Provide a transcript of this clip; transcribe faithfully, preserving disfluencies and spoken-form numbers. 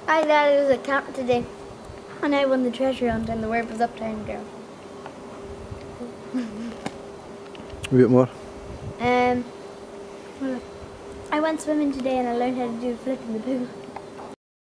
Hi Dad, it was a camp today. And I won the treasure hunt and the word was Uptown Girl. A bit more. Um, I went swimming today and I learned how to do a flip in the pool.